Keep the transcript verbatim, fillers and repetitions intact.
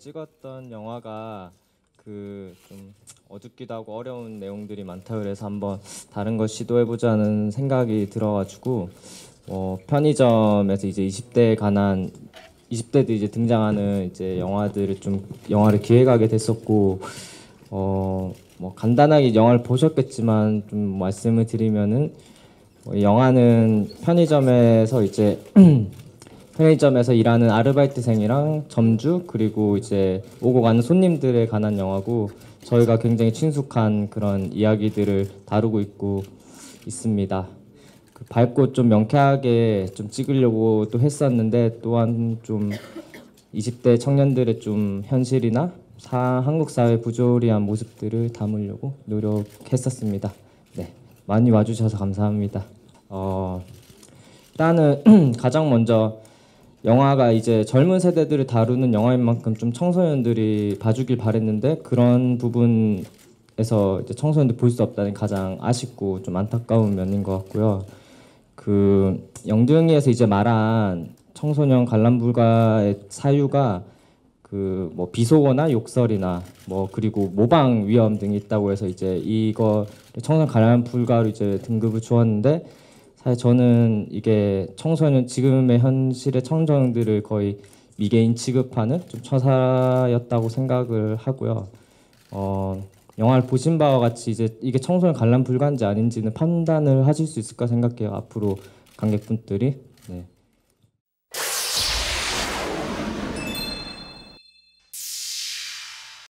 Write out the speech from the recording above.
찍었던 영화가 그 좀 어둡기도 하고 어려운 내용들이 많다 그래서 한번 다른 걸 시도해보자는 생각이 들어가지고 어, 편의점에서 이제 이십 대에 관한 이십 대도 이제 등장하는 이제 영화들을 좀 영화를 기획하게 됐었고 어, 뭐 간단하게 영화를 보셨겠지만 좀 말씀을 드리면은 어, 영화는 편의점에서 이제 편의점에서 일하는 아르바이트생이랑 점주 그리고 이제 오고 가는 손님들에 관한 영화고 저희가 굉장히 친숙한 그런 이야기들을 다루고 있고 있습니다. 그 밝고 좀 명쾌하게 좀 찍으려고 또 했었는데 또한 좀 이십 대 청년들의 좀 현실이나 사, 한국 사회 부조리한 모습들을 담으려고 노력했었습니다. 네, 많이 와주셔서 감사합니다. 어, 일단은 가장 먼저 영화가 이제 젊은 세대들을 다루는 영화인 만큼 좀 청소년들이 봐주길 바랬는데 그런 부분에서 이제 청소년들 볼 수 없다는 가장 아쉽고 좀 안타까운 면인 것 같고요. 그 영등이에서 이제 말한 청소년 관람 불가의 사유가 그 뭐 비속어나 욕설이나 뭐 그리고 모방 위험 등이 있다고 해서 이제 이거 청소년 관람 불가로 이제 등급을 주었는데 사실 저는 이게 청소년 지금의 현실의 청소년들을 거의 미개인 취급하는 좀 처사였다고 생각을 하고요. 어, 영화를 보신 바와 같이 이제 이게 청소년 관람 불가인지 아닌지는 판단을 하실 수 있을까 생각해요. 앞으로 관객분들이. 네.